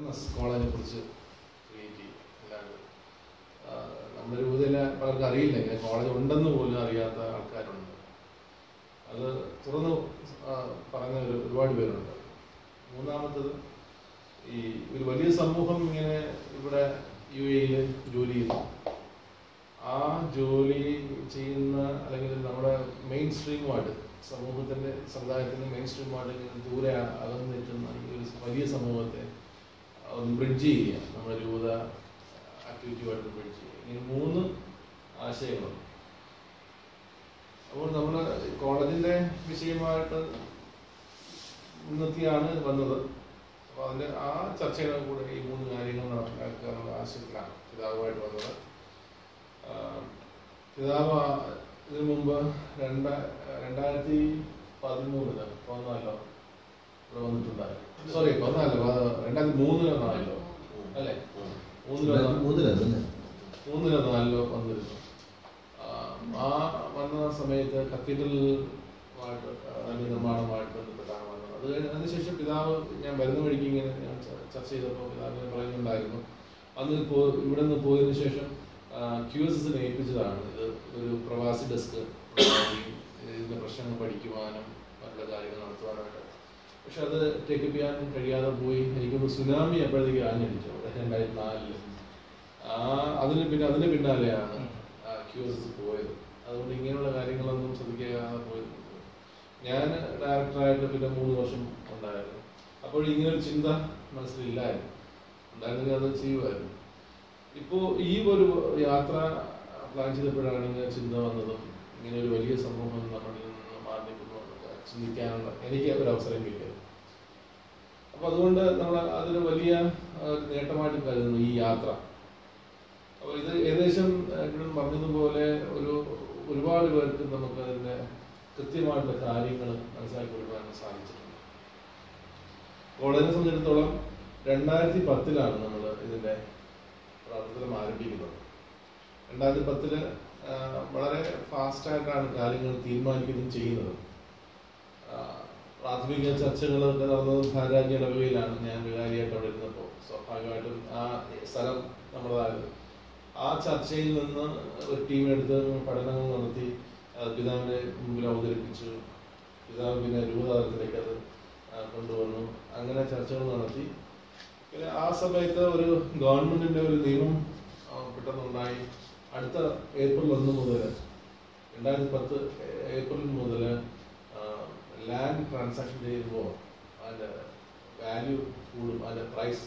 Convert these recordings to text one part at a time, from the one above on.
കോളേജിനെ കുറിച്ച് ക്രിയേറ്റ് ചെയ്യും. അല്ലാണ്ട് നമ്മുടെ രൂപതയിലെ പലർക്കും അറിയില്ല, ഇങ്ങനെ കോളേജ് ഉണ്ടെന്ന് പോലും അറിയാത്ത ആൾക്കാരുണ്ട്. അത് തുറന്ന് പറഞ്ഞ ഒരുപാട് പേരുണ്ട്. മൂന്നാമത്തത്, ഈ ഒരു വലിയ സമൂഹം ഇങ്ങനെ ഇവിടെ UAE ജോലി ചെയ്യുന്നു. ആ ജോലി ചെയ്യുന്ന അല്ലെങ്കിൽ നമ്മുടെ മെയിൻ സ്ട്രീമുമായിട്ട് സമൂഹത്തിൻ്റെ സമുദായത്തിൻ്റെ മെയിൻ സ്ട്രീമുമായിട്ട് ഇങ്ങനെ ദൂരെ അകന്നു നിൽക്കുന്ന ഈ ഒരു വലിയ സമൂഹത്തെ ഒന്ന് ബ്രിഡ്ജ് ചെയ്യുക, നമ്മുടെ രൂപത ആക്ടിവിറ്റിയുമായിട്ട് ബ്രിഡ്ജ് ചെയ്യുക. ഇങ്ങനെ 3 ആശയങ്ങളുണ്ട്. അപ്പോൾ നമ്മൾ കോളേജിൻ്റെ വിഷയമായിട്ട് മുൻനിർത്തിയാണ് വന്നത്. അപ്പോൾ അതിൻ്റെ ആ ചർച്ചയുടെ കൂടെ ഈ 3 കാര്യങ്ങൾ നടപ്പിലാക്കാനുള്ള ആശയത്തിലാണ് പിതാവുമായിട്ട് വന്നത്. പിതാവ് ഇതിനു മുമ്പ് 2013 14 ഇവിടെ വന്നിട്ടുണ്ടായിരുന്നു. സോറി 2003 അല്ലേ? 3 വന്നിരുന്നു. ആ വന്ന സമയത്ത് കത്തീഡ്രലുമായിട്ട് നിർമ്മാണമായിട്ട് ബന്ധപ്പെട്ടാണ് വന്നത്. അത് കഴിഞ്ഞ് അതിനുശേഷം പിതാവ് ഞാൻ വരുന്ന വഴിക്ക് ഇങ്ങനെ ഞാൻ ചർച്ച ചെയ്തപ്പോൾ പിതാവിനെ പറയുന്നുണ്ടായിരുന്നു, അന്ന് ഇവിടെ നിന്ന് പോയതിനു ശേഷം QSS ഏൽപ്പിച്ചതാണ് ഇത് ഒരു പ്രവാസി ഡെസ്ക്, ഇതിൻ്റെ പ്രശ്നങ്ങൾ പഠിക്കുവാനും മറ്റുള്ള കാര്യങ്ങൾ നടത്തുവാനായിട്ട്. പക്ഷെ അത് ടേക്കപ്പ് ചെയ്യാൻ കഴിയാതെ പോയി. എനിക്കൊന്ന് സുനാമി അപ്പോഴത്തേക്ക് ആഞ്ഞടിച്ചു 2004. അതിന് പിന്നാലെയാണ് QSS പോയത്. അതുകൊണ്ട് ഇങ്ങനെയുള്ള കാര്യങ്ങളൊന്നും ശ്രദ്ധിക്കാതെ പോയത്. ഞാൻ ഡയറക്ടറായിട്ട് പിന്നെ 3 വർഷം ഉണ്ടായിരുന്നു. അപ്പോൾ ഇങ്ങനൊരു ചിന്ത മനസ്സിലില്ലായിരുന്നു. ഉണ്ടായിരുന്നെങ്കിൽ അത് ചെയ്യുമായിരുന്നു. ഇപ്പോൾ ഈ ഒരു യാത്ര പ്ലാൻ ചെയ്തപ്പോഴാണ് ഇങ്ങനെ ചിന്ത വന്നതും ഇങ്ങനെ ഒരു വലിയ സമൂഹം നമ്മളിൽ നിന്ന് മാറി നിൽക്കുന്നു ചിന്തിക്കാനുള്ള എനിക്ക് ഒരു അവസരം കിട്ടിയത്. അപ്പോൾ അതുകൊണ്ട് നമ്മൾ അതൊരു വലിയ നേട്ടമായിട്ട് കരുതുന്നു ഈ യാത്ര. അപ്പോൾ ഇത് ഏകദേശം ഇവിടെ പറഞ്ഞതുപോലെ ഒരുപാട് പേർക്ക് നമുക്ക് അതിൻ്റെ കൃത്യമായിട്ടുള്ള കാര്യങ്ങൾ മനസ്സിലാക്കി കൊടുക്കാൻ സാധിച്ചിട്ടുണ്ട്. കോളേജിനെ സംബന്ധിച്ചിടത്തോളം 2010 നമ്മൾ ഇതിൻ്റെ പ്രവർത്തനം ആരംഭിക്കുന്നത്. 2010 വളരെ ഫാസ്റ്റായിട്ടാണ് കാര്യങ്ങൾ തീരുമാനിക്കുകയും ചെയ്യുന്നത്. പ്രാഥമിക ചർച്ചകളൊക്കെ നടന്നത് ഭാരരാജ്യ ഇടവകയിലാണ്. ഞാൻ വികാരിയായിട്ട് അവിടെ ഇരുന്നപ്പോൾ സ്വാഭാവികമായിട്ടും ആ സ്ഥലം നമ്മുടേതായത്. ആ ചർച്ചയിൽ നിന്ന് ഒരു ടീമെടുത്ത് പഠനങ്ങൾ നടത്തി പിതാവിൻ്റെ മുമ്പിൽ അവതരിപ്പിച്ചു. പിതാവ് പിന്നെ രൂപതാതലത്തിലേക്ക് അത് കൊണ്ടുവന്നു. അങ്ങനെ ചർച്ചകൾ നടത്തി. പിന്നെ ആ സമയത്ത് ഒരു ഗവൺമെന്റിന്റെ ഒരു നിയമം പെട്ടെന്നുണ്ടായി. അടുത്ത ഏപ്രിൽ 1 മുതൽ 2010 ഏപ്രിൽ മുതൽ ലാൻഡ് ട്രാൻസാക്ഷൻ ചെയ്യുമ്പോൾ അതിൻ്റെ വാല്യൂ കൂടും, അതിൻ്റെ പ്രൈസ്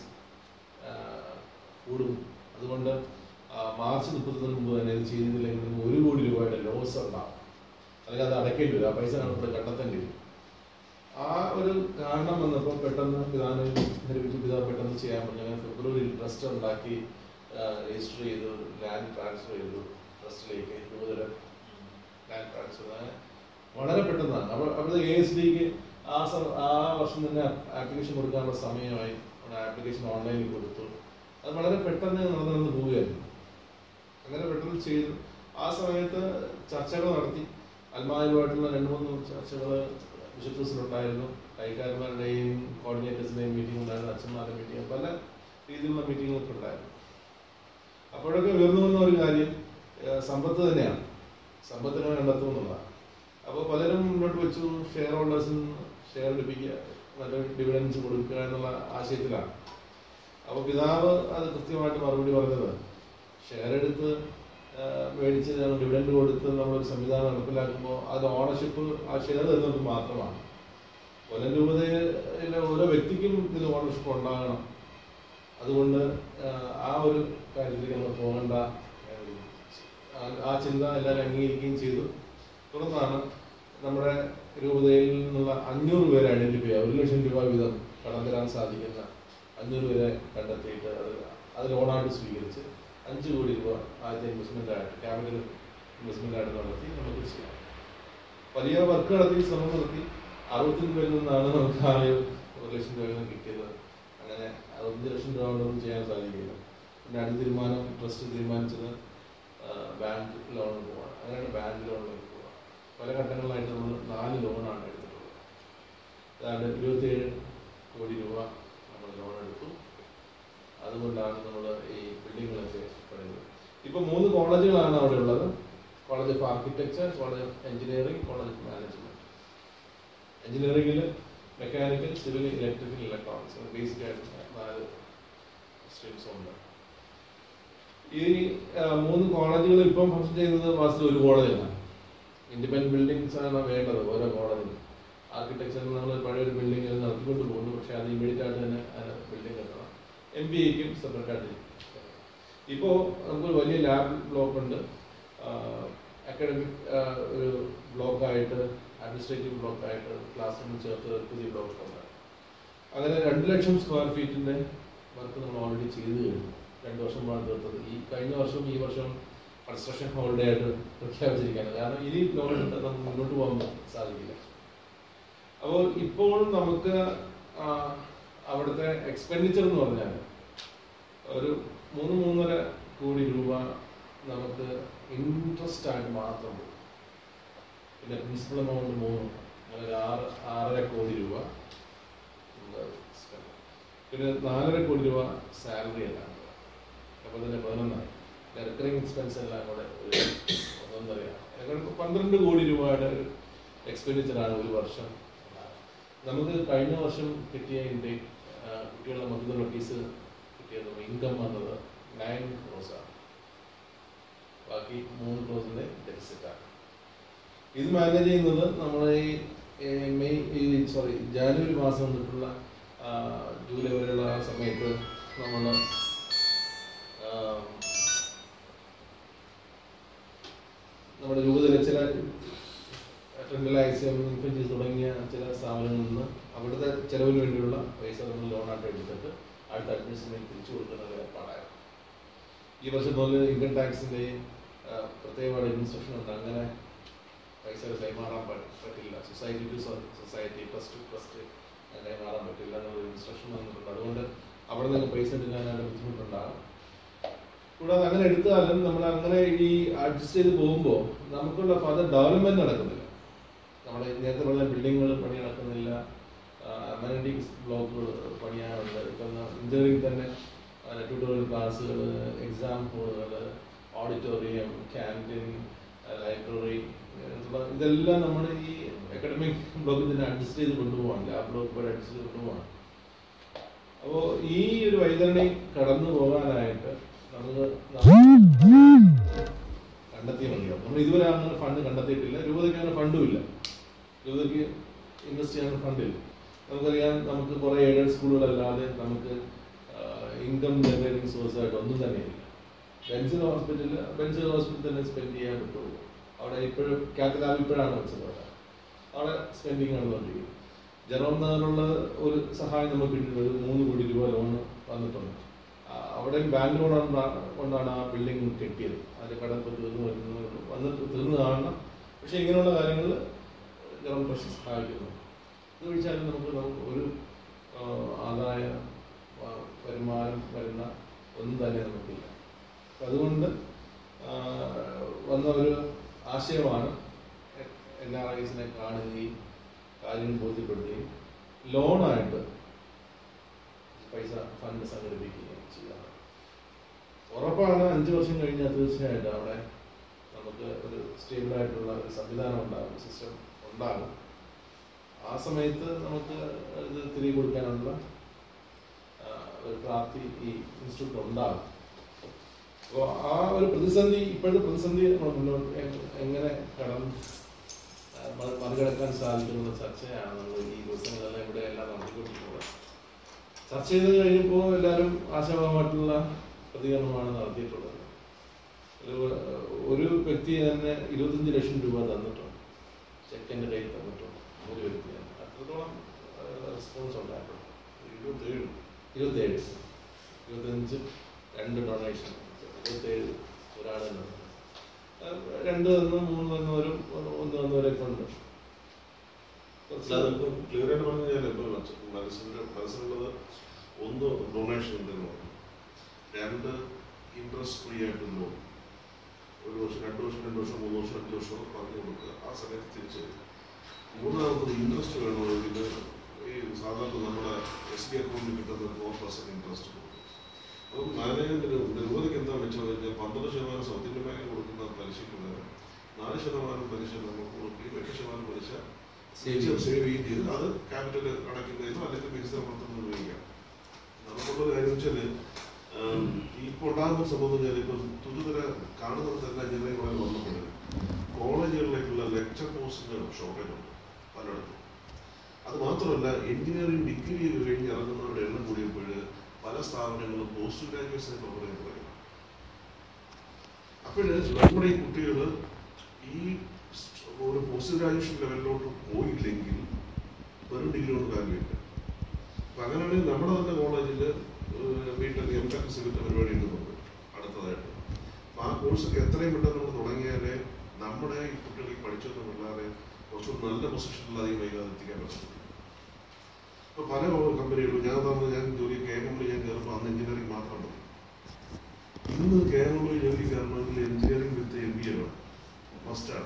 കൂടും. അതുകൊണ്ട് മാർച്ച് 30 മുമ്പ് തന്നെ ഇത് ചെയ്തില്ലെങ്കിൽ 1 കോടി രൂപയുടെ ലോസ് ഉണ്ടാവും, അല്ലെങ്കിൽ അത് അടയ്ക്കേണ്ടി വരും. ആ പൈസ നമ്മൾ കണ്ടെത്തേണ്ടി വരും. ആ ഒരു കാരണം വന്നപ്പോൾ പെട്ടെന്ന് പിതാവിനെ ധരിപ്പിച്ച് പിതാവ് പെട്ടെന്ന് ചെയ്യാൻ പറഞ്ഞു. അങ്ങനെ ഫെബ്രുവരിയിൽ ട്രസ്റ്റ് ഉണ്ടാക്കി രജിസ്റ്റർ ചെയ്തു, ലാൻഡ് ട്രാൻസ്ഫർ ചെയ്തു ട്രസ്റ്റിലേക്ക്. രൂപതര ലാൻഡ് ട്രാൻസ്ഫർ വളരെ പെട്ടെന്നാണ്. അവിടുത്തെ ASDക്ക് ആ വർഷം തന്നെ ആപ്ലിക്കേഷൻ കൊടുക്കാനുള്ള സമയമായി. ആപ്ലിക്കേഷൻ ഓൺലൈനിൽ കൊടുത്തു. അത് വളരെ പെട്ടെന്ന് നടന്നു പോവുകയായിരുന്നു. അങ്ങനെ പെട്ടെന്ന് ചെയ്തു. ആ സമയത്ത് ചർച്ചകൾ നടത്തി. അൽമാരുമായിട്ടുള്ള 2-3 ചർച്ചകൾ ബിഷപ്സിലുണ്ടായിരുന്നു. കൈക്കാരന്മാരുടെയും കോർഡിനേറ്റേഴ്സിൻ്റെയും മീറ്റിംഗ് ഉണ്ടായിരുന്നു. അച്ഛന്മാരുടെ മീറ്റിംഗ്, പല രീതിയിലുള്ള മീറ്റിങ്ങുകളൊക്കെ ഉണ്ടായിരുന്നു. അപ്പോഴൊക്കെ ഉയർന്നു വന്ന ഒരു കാര്യം സമ്പത്ത് തന്നെയാണ്. സമ്പത്തിനെ കണ്ടെത്തുന്നതാണ്. അപ്പോൾ പലരും മുന്നോട്ട് വെച്ചു ഷെയർ ഹോൾഡേഴ്സിന് ഷെയർ ലഭിക്കുക, നല്ല ഡിവിഡൻസ് കൊടുക്കുക എന്നുള്ള ആശയത്തിലാണ്. അപ്പോൾ പിതാവ് അത് കൃത്യമായിട്ട് മറുപടി പറഞ്ഞത്, ഷെയർ എടുത്ത് മേടിച്ച് ഡിവിഡൻഡ് കൊടുത്ത് നമ്മളൊരു സംവിധാനം നടപ്പിലാക്കുമ്പോൾ അതിൽ ഓണർഷിപ്പ് ആ ഷെയർ തരുന്നത് മാത്രമാണ്. കൊല്ലം രൂപതയിലെ ഓരോ വ്യക്തിക്കും ഇതിൽ ഓണർഷിപ്പ് ഉണ്ടാകണം. അതുകൊണ്ട് ആ ഒരു കാര്യത്തിലേക്ക് നമ്മൾ പോകേണ്ട, ആ ചിന്ത എല്ലാവരും അംഗീകരിക്കുകയും ചെയ്തു. തുടർന്നാണ് നമ്മുടെ രൂപതയിൽ നിന്നുള്ള 500 പേരെ ഐഡന്റിഫൈ ചെയ്യുക. 1 ലക്ഷം രൂപ വീതം കടം തരാൻ സാധിക്കുന്ന 500 പേരെ കണ്ടെത്തിയിട്ട് അത് ലോണായിട്ട് സ്വീകരിച്ച് 5 കോടി രൂപ ആദ്യത്തെ ഇൻവെസ്റ്റ്മെൻ്റായിട്ട് ക്യാപിറ്റൽ ഇൻവെസ്റ്റ്മെൻ്റായിട്ട് നടത്തി നമുക്ക് ചെയ്യാം. വലിയ വർക്ക് നടത്തി, ശ്രമം നടത്തി. 65 പേരിൽ നിന്നാണ് നമുക്ക് ആ 1 ലക്ഷം രൂപ കിട്ടിയത്. അങ്ങനെ 5 ലക്ഷം രൂപ കൊണ്ടൊന്നും ചെയ്യാൻ സാധിക്കില്ല. പിന്നെ അടുത്ത തീരുമാനം ട്രസ്റ്റ് തീരുമാനിച്ചത് ബാങ്ക് ലോണിൽ പോകാൻ. അങ്ങനെയാണ് ബാങ്ക് ലോണിലേക്ക് പോകാം. പല ഘട്ടങ്ങളിലായിട്ട് നമ്മൾ 4 ലോണാണ് എടുത്തിട്ടുള്ളത്. അതായത് 27 കോടി രൂപ നമ്മൾ ലോൺ എടുത്തു. ഡിപ്പാർട്ട്മെന്റിലാണ് നമ്മൾ ഈ ബിൽഡിങ്ങുകളൊക്കെ പഠിക്കുന്നത്. ഇപ്പോൾ 3 കോളേജുകളാണ് അവിടെ ഉള്ളത്. College of architecture, college of engineering, college of management. എഞ്ചിനീയറിംഗിൽ mechanical, civil, electrical, electronics, basic ആയിട്ട് 4 സ്ട്രീംസ് ഉണ്ട്. ഈ 3 കോളേജുകൾ ഇപ്പം ഫംഗ്ഷൻ ചെയ്യുന്നത് വാസ്തു ഒരു കോളേജാണ്. ഇൻഡിപെൻഡന്റ് ബിൽഡിങ്സ് ആണ് വേണ്ടത് ഓരോ കോളേജിലും. ആർക്കിടെക്ചറിൽ നമ്മൾ പഴയൊരു ബിൽഡിംഗ് നടത്തിക്കൊണ്ട് പോകുന്നു, പക്ഷെ അത് ഇമ്മീഡിയറ്റ് ആയിട്ട് തന്നെ ബിൽഡിംഗ് കെട്ടണം. MBAക്കും സെപ്പറേറ്റ് ആയിട്ട്. ഇപ്പോൾ നമുക്ക് വലിയ ലാബ് ബ്ലോക്ക് ഉണ്ട്, അക്കാഡമിക് ഒരു ബ്ലോക്കായിട്ട്, അഡ്മിനിസ്ട്രേറ്റീവ് ബ്ലോക്കായിട്ട്, ക്ലാസ് റൂമിൽ ചേർത്ത് പുതിയ ബ്ലോക്ക് ഉണ്ട്. അങ്ങനെ 2 ലക്ഷം സ്ക്വയർ ഫീറ്റിന്റെ വർക്ക് നമ്മൾ ഓൾറെഡി ചെയ്ത് കഴിഞ്ഞു. 2 വർഷം മുമ്പാണ് തീർത്തത്. ഈ കഴിഞ്ഞ വർഷവും ഈ വർഷം കൺസ്ട്രക്ഷൻ ഹോളിഡേ ആയിട്ട് പ്രഖ്യാപിച്ചിരിക്കുകയാണ്. കാരണം ഇനി ലോൺ എടുത്താൽ നമുക്ക് മുന്നോട്ട് പോകാൻ സാധിക്കില്ല. അപ്പോൾ ഇപ്പോഴും നമുക്ക് അവിടുത്തെ എക്സ്പെൻഡിച്ചർ എന്ന് പറഞ്ഞാൽ ഒരു 3-3.5 കോടി രൂപ നമുക്ക് ഇൻട്രസ്റ്റ് ആയിട്ട് മാത്രം പോകും. പിന്നെ പ്രിൻസിപ്പൽ എമൗണ്ട് 3, അങ്ങനെ 6.5 കോടി രൂപ. പിന്നെ 4.5 കോടി രൂപ സാലറി എല്ലാം. അപ്പോൾ തന്നെ 11 റിക്കറിംഗ് എക്സ്പെൻസ് എല്ലാം കൂടെ ഒരു 1.5 12 കോടി രൂപയുടെ ഒരു എക്സ്പെൻഡിച്ചറാണ് ഒരു വർഷം. നമുക്ക് കഴിഞ്ഞ വർഷം കിട്ടിയ ഇൻടേക്ക് കുട്ടികളുടെ മൊത്തത്തിലുള്ള ഫീസ് കിട്ടിയത് ഇൻകം വന്നത് 9 crores ആണ്. ബാക്കി 3 crores ഡെഫിസിറ്റാണ്. ഇത് മാനേജ് ചെയ്യുന്നത് നമ്മൾ ജാനുവരി മാസം തൊട്ടുള്ള ജൂലൈ വരെയുള്ള ആ സമയത്ത് നമ്മൾ നമ്മുടെ രൂപതയിലെ ചില ട്രെൻഡലൈസും ഇൻഫൻറ്റീസ് തുടങ്ങിയ ചില സ്ഥാപനങ്ങളിൽ നിന്ന് അവിടുത്തെ ചെലവിന് വേണ്ടിയുള്ള പൈസ നമ്മൾ ലോണായിട്ട് എടുത്തിട്ട് അടുത്ത അഡ്മിനിസ്ട്രേഷനിൽ തിരിച്ചു കൊടുക്കുന്ന ഏർപ്പാടായിരുന്നു. ഈ വർഷം മുതൽ ഇൻകം ടാക്സിൻ്റെ പ്രത്യേകമായ ഇൻസ്ട്രക്ഷൻ ഉണ്ട്. അങ്ങനെ പൈസ കൈമാറാൻ പറ്റില്ല. Society to society, trust to trust കൈമാറാൻ പറ്റില്ല എന്നൊരു ഇൻസ്ട്രക്ഷൻ വന്നിട്ടുണ്ട്. അതുകൊണ്ട് അവിടെ നിന്ന് പൈസ എടുക്കാനായിട്ട് ബുദ്ധിമുട്ടുണ്ടാകും. കൂടാതെ അങ്ങനെ എടുത്താലും നമ്മൾ അങ്ങനെ ഈ അഡ്ജസ്റ്റ് ചെയ്ത് പോകുമ്പോൾ നമുക്കുള്ള ഫർദർ ഡെവലപ്മെന്റ് നടക്കുന്നില്ല. നമ്മുടെ നേരത്തെ പറഞ്ഞ ബിൽഡിങ്ങുകൾ പണി നടക്കുന്നില്ല, അമനിറ്റീസ് ബ്ലോക്കുകൾ പണിയാറുണ്ട്. ഇപ്പം എഞ്ചിനീയറിംഗ് തന്നെ ട്യൂട്ടോറിയൽ ക്ലാസ്സുകൾ, എക്സാം ഹോളുകൾ, ഓഡിറ്റോറിയം, ക്യാൻറ്റീൻ, ലൈബ്രറി, ഇതെല്ലാം നമ്മൾ ഈ അക്കാഡമിക് ബ്ലോക്കിൽ തന്നെ അഡ്ജസ്റ്റ് ചെയ്ത് കൊണ്ടുപോകാൻ, ലാബ് ബ്ലോക്ക് പോലെ അഡ്ജസ്റ്റ് ചെയ്ത് കൊണ്ടുപോകാൻ. അപ്പോൾ ഈ ഒരു വൈതരണി കടന്നു പോകാനായിട്ട് നമുക്ക് കണ്ടെത്തിയ മതിയാവും. നമ്മൾ ഇതുവരെ അങ്ങനെ ഫണ്ട് കണ്ടെത്തിയിട്ടില്ല. രൂപതയ്ക്ക് അങ്ങനെ ഫണ്ടും ഇല്ല. രൂപതയ്ക്ക് ഇൻവെസ്റ്റ് ചെയ്യാൻ ഫണ്ടില്ല. നമുക്കറിയാം, നമുക്ക് കുറേ എയ്ഡഡ് സ്കൂളുകളല്ലാതെ നമുക്ക് ഇൻകം ജനറേറ്റിംഗ് സോഴ്സായിട്ട് ഒന്നും തന്നെയില്ല. ബെൻസിൽ ഹോസ്പിറ്റൽ തന്നെ സ്പെൻഡ് ചെയ്യാൻ പറ്റുള്ളൂ. അവിടെ ഇപ്പോഴും കാത്തലാബ് ഇപ്പോഴാണ് വെച്ചത്. അവിടെ സ്പെൻഡിങ് നടന്നുകൊണ്ടിരിക്കുന്നത്. ജെറോം നഗറിലുള്ള ഒരു സഹായം നമുക്ക് കിട്ടിയിട്ടുണ്ട്. 3 കോടി രൂപ ലോൺ വന്നിട്ടുണ്ട്. അവിടെ ബാങ്ക് ലോൺ കൊണ്ടാണ് ആ ബിൽഡിംഗ് കെട്ടിയത്. അതിന്റെ കടപ്പ് വന്നിട്ട് തീർന്നു കാണണം. പക്ഷെ ഇങ്ങനെയുള്ള കാര്യങ്ങൾ ജെറോം ട്രസ്റ്റ് സഹായിക്കുന്നു. ഇത് വെച്ചാൽ നമുക്ക് ഒരു ആദായ വരുമാനം വരുന്ന ഒന്നും തന്നെ നമുക്കില്ല. അതുകൊണ്ട് വന്ന ഒരു ആശയമാണ് NRIസിനെ കാണുകയും കാര്യങ്ങൾ ബോധ്യപ്പെടുത്തുകയും ലോണായിട്ട് പൈസ ഫണ്ട് സംഘടിപ്പിക്കുകയും ചെയ്യാറ്. ഉറപ്പാണ് 5 വർഷം കഴിഞ്ഞാൽ തീർച്ചയായിട്ടും അവിടെ നമുക്ക് ഒരു സ്റ്റേബിളായിട്ടുള്ള ഒരു സംവിധാനം ഉണ്ടാകും, സിസ്റ്റം ഉണ്ടാകും. ആ സമയത്ത് നമുക്ക് ഇത് തിരികെ കൊടുക്കാനുള്ള ഒരു പ്രാപ്തി ഈ ഇൻസ്റ്റിറ്റ്യൂട്ട് ഉണ്ടാകും. അപ്പോൾ ആ ഒരു പ്രതിസന്ധി, ഇപ്പോഴത്തെ പ്രതിസന്ധി നമ്മൾ മുന്നോട്ട് എങ്ങനെ മറികടക്കാൻ സാധിക്കുമെന്ന ചർച്ചയാണ് നമ്മൾ ഈ ദിവസങ്ങളെല്ലാം ഇവിടെ എല്ലാം നടത്തിക്കൊണ്ടിരിക്കുന്നത്. ചർച്ച ചെയ്ത് കഴിഞ്ഞപ്പോൾ എല്ലാവരും ആശാവഹമായിട്ടുള്ള പ്രതികരണമാണ് നടത്തിയിട്ടുള്ളത്. ഒരു വ്യക്തി തന്നെ 25 ലക്ഷം രൂപ തന്നിട്ടുണ്ട്, ചെക്കിൻ്റെ കയ്യിൽ തന്നിട്ടുണ്ട്. ഒരു വ്യക്തി തന്നെ അത്രത്തോളം റെസ്പോൺസ് ഉണ്ടായിട്ടുണ്ട്. 27, 25 2 ഡൊണേഷൻ, 27 ഒരാൾ തന്നെ, 2 തന്നു, 3 തന്നവരും 1 തന്നവരൊക്കെ ഉണ്ട്. ക്ലിയർ ആയിട്ട് പറഞ്ഞു ഞാൻ ഇപ്പോൾ മനസ്സിലുള്ളത്, 1 ഡൊണേഷൻ ഉണ്ടെന്ന് പറഞ്ഞു, 2 ഇൻട്രസ്റ്റ് ഫ്രീ ആയിട്ട് ലോൺ, 1 വർഷം 2 വർഷം 2 വർഷം 3 വർഷം 5 വർഷം പറഞ്ഞു കൊടുക്കുക, ആ സമയത്ത് തിരിച്ചു തരും. 3ാമത് ഇൻട്രസ്റ്റ് വേണമെങ്കിൽ ഈ സാധാരണ നമ്മുടെ SB അക്കൗണ്ടിൽ കിട്ടുന്ന 4% ഇൻട്രസ്റ്റ് കൊടുക്കും. അപ്പം നിരവധിക്ക് എന്താ വെച്ചാൽ 12% സൗത്ത് ഇന്ത്യൻ ബാങ്കിൽ കൊടുക്കുന്ന പലിശയ്ക്ക് പകരം 4% പലിശ നമ്മൾ കൊടുക്കുകയും 8% പലിശ സേവ് ചെയ്യുകയും ചെയ്ത് അത് ക്യാപിറ്റൽ അടയ്ക്കുന്നതിനോ അല്ലെങ്കിൽ വികസന പ്രവർത്തനം ഉപയോഗിക്കാം. നമുക്കുള്ളൊരു കാര്യം വെച്ചാൽ ഇപ്പോൾ ഉണ്ടാകുന്ന സംഭവം എന്ന് വെച്ചാൽ ഇപ്പം തുതുതര കാണുന്നത് തന്നെ എഞ്ചിനീയറിംഗ് കോളേജ് വന്നപ്പോൾ കോളേജുകളിലേക്കുള്ള ലെക്ചർ പോസ്റ്റിന് ഷോർട്ടേജ് ഉണ്ട് പലയിടത്തും. അത് മാത്രമല്ല എഞ്ചിനീയറിംഗ് ഡിഗ്രി കഴിഞ്ഞ് ഇറങ്ങുന്നവരുടെ എണ്ണം കൂടിയപ്പോൾ പല സ്ഥാപനങ്ങളും പോസ്റ്റ് ഗ്രാജുവേഷനെ പ്രിഫർ ചെയ്ത് തുടങ്ങി. അപ്പോൾ നമ്മുടെ ഈ കുട്ടികൾ ഈ ഒരു പോസ്റ്റ് ഗ്രാജുവേഷൻ ലെവലിലോട്ട് പോയില്ലെങ്കിൽ വെറും ഡിഗ്രി കൊണ്ട് കാര്യമില്ല. അപ്പം അങ്ങനെയാണെങ്കിൽ നമ്മുടെ തന്നെ കോളേജിൽ വീട്ടിൽ എംടെക് സിവിലിൻ്റെ പരിപാടി ഉണ്ടെന്നുണ്ട് അടുത്തതായിട്ട്. അപ്പം ആ കോഴ്സൊക്കെ എത്രയും പെട്ടെന്ന് നമ്മൾ തുടങ്ങിയാലേ നമ്മുടെ ഈ കുട്ടികൾ പഠിച്ചെന്ന് പിള്ളേരെ കുറച്ചുകൂടി നല്ല പൊസിഷനിൽ അധികം വൈകാതെ എത്തിക്കാൻ പറ്റും. ഇപ്പോൾ പല കമ്പനികളും ഞാൻ ജോലി KML ഞാൻ കയറുമ്പോൾ അന്ന് എഞ്ചിനീയറിംഗ് മാത്രം മതി. ഇന്ന് KML ജോലി കയറണമെങ്കിൽ എഞ്ചിനീയറിംഗ് വിത്ത് MBA വേണം, മസ്റ്റാണ്.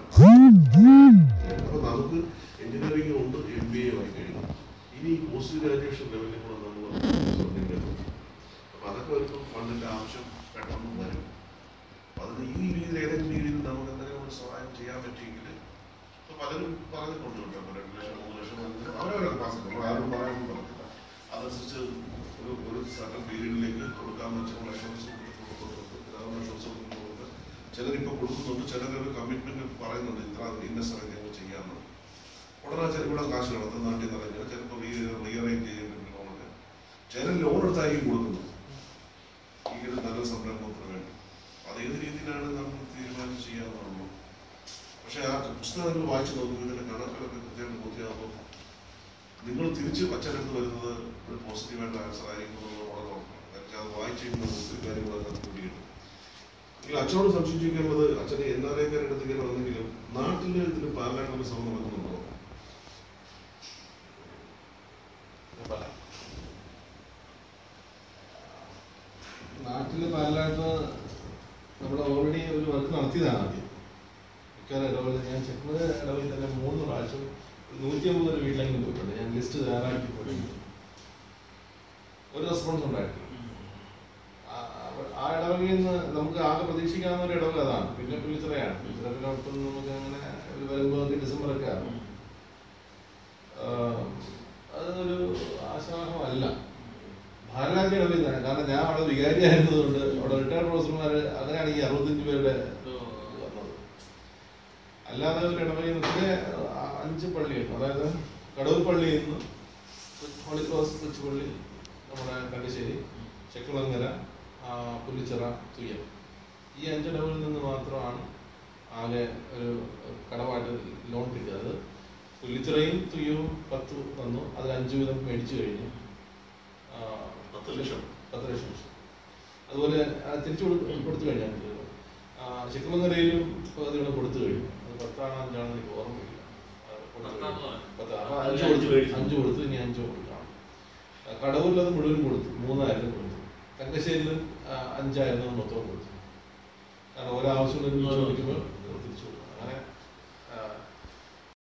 അപ്പോൾ നമുക്ക് എഞ്ചിനീയറിംഗ് കൊണ്ട് MBA ആയി കഴിഞ്ഞു. ഇനി പോസ്റ്റ് ഗ്രാജുവേഷൻ ലെവലിൽ കൂടെ നമ്മൾ ശ്രദ്ധിക്കേണ്ടത്. അപ്പോൾ അതൊക്കെ വരുമ്പോൾ ഫണ്ടിൻ്റെ ആവശ്യം പെട്ടെന്ന് വരും. അപ്പോൾ അതിന് ഈ രീതിയിൽ ഏതെങ്കിലും രീതിയിൽ നമുക്ക് എന്തെങ്കിലും ഒരു സഹായം ചെയ്യാൻ പറ്റിയെങ്കിൽ ഇപ്പോൾ പലരും പറഞ്ഞിട്ടുണ്ട് 2 ലക്ഷം 3 ലക്ഷം അവരവരെ കപ്പാസിറ്റി ആരും പറയാനൊന്നും പറഞ്ഞില്ല. അതനുസരിച്ച് ഒരു സർട്ടൻ പീരീഡിലേക്ക് കൊടുക്കാമെന്ന് വെച്ചാൽ ഇൻഷുറൻസ് കൊടുക്കുന്നുണ്ട്. ചിലരിപ്പോൾ കൊടുക്കുന്നുണ്ട്, ചിലരൊരു കമ്മിറ്റ്മെന്റ് പറയുന്നുണ്ട് ഇന്ന സമയത്ത് ഞങ്ങൾ ചെയ്യാമെന്ന്. ഉടനെ ഇവിടെ കാശ് കിടത്ത് നാട്ടിൽ നിന്ന് ഇറങ്ങിയാൽ ചിലപ്പോൾ റീഅറേഞ്ച് ചെയ്യുന്നുണ്ട് ലോണൊക്കെ. ചില ലോൺ എടുത്തായിരിക്കും കൊടുക്കുന്നത് ഈ ഒരു നല്ല സംരംഭത്തിന് വേണ്ടി. അത് ഏത് രീതിയിലാണ് നമ്മൾ തീരുമാനിച്ച് ചെയ്യാമെന്നുള്ളൂ. പക്ഷെ ആ പുസ്തകങ്ങൾ വായിച്ചു നോക്കുമ്പോൾ ഇതിൻ്റെ കണക്കുകളൊക്കെ കൃത്യമായിട്ട് ബോധ്യമാകുമ്പോൾ നിങ്ങൾ തിരിച്ച് അച്ഛനടുത്ത് വരുന്നത് ഒരു പോസിറ്റീവായിട്ട് ആൻസർ ആയിരിക്കും എന്നുള്ളത് വളരെ ഉറപ്പാണ്. കാരണം അത് വായിച്ചു കഴിയുമ്പോൾ ഒത്തിരി കാര്യങ്ങളൊക്കെ കൂടിയിട്ട് നിങ്ങൾ അച്ഛനോട് സംശയിക്കുന്നത് അച്ഛനെ NRA-ക്കാരെടുത്തേക്ക് വന്നെങ്കിലും നാട്ടിൽ ഇതിന് പാലായിട്ടുള്ള ശ്രമം നടക്കുന്നുണ്ടോ? നാട്ടിൽ പാലായിട്ട് നമ്മൾ ഓൾറെഡി ഒരു വർക്ക് നടത്തിയതാണ് ആദ്യം. മിക്കവാറും ഇടവകൾ ഞാൻ ചെക്കുന്നത് ഇടവയിൽ തന്നെ 3 പ്രാവശ്യം 150 വീട്ടിലെങ്കിലും പോയിട്ടുണ്ട്. ഞാൻ ലിസ്റ്റ് തയ്യാറാക്കി പോയിട്ടുണ്ട്. ഒരു റെസ്പോൺസ് ഉണ്ടായിട്ടില്ല. ആ ഇടവകയിൽ നിന്ന് നമുക്ക് ആകെ പ്രതീക്ഷിക്കാവുന്ന ഒരു ഇടവക അതാണ്. പിന്നെ പുലിച്ചിറയാണ്. പുലിച്ചിറപ്പിനൊപ്പം നമുക്ക് അങ്ങനെ ഒരു വരുമ്പോൾ ഡിസംബറൊക്കെ ആകും. അതൊരു ആശാവഹമല്ല ഭാരതാജി ഇടവയിൽ തന്നെ. കാരണം ഞാൻ അവിടെ വികാരിയായിരുന്നതുകൊണ്ട് അവിടെ റിട്ടയർഡ് പ്രൊഫസർമാർ അങ്ങനെയാണ് ഈ 65 പേരുടെ വന്നത്. അല്ലാതെ ഒരു ഇടവകയിൽ നിന്ന് 5 പള്ളിയുണ്ട്. അതായത് കടൂർ പള്ളിയിൽ നിന്ന് ഹോളി ക്രോസ് കൊച്ചുപള്ളി, നമ്മുടെ കണ്ടിശ്ശേരി, ചെക്കുളങ്ങര, പുല്ലിച്ചിറ, തുയ്യം, ഈ 5 ഇടവകളിൽ നിന്ന് മാത്രമാണ് ആകെ ഒരു കടമായിട്ട് ലോൺ കിട്ടിയത്. അത് പുല്ലിച്ചിറയും തുയ്യവും 10 തന്നു. അതിൽ 5 വീതം മേടിച്ചു കഴിഞ്ഞു. 10 ലക്ഷം. അതുപോലെ തിരിച്ചു കൊടുത്തു കഴിഞ്ഞാൽ ചെക്കുളങ്ങരയിലും പകുതിയോടെ കൊടുത്തു കഴിഞ്ഞു. അത് 10ആണോ 5ആണോ എനിക്ക് ഓർമ്മയില്ല. 5 കൊടുത്തു, ഇനി 5 കൊടുക്കണം. കടവൂരിൽ അത് മുഴുവൻ കൊടുത്തു, 3,000 കൊടുത്തു. തങ്കശ്ശേരിയിലും 5,000 മൊത്തം കൊടുത്തു. കാരണം ഓരോ ആവശ്യം ചോദിക്കുമ്പോൾ തിരിച്ചു കൊടുക്കണം. അങ്ങനെ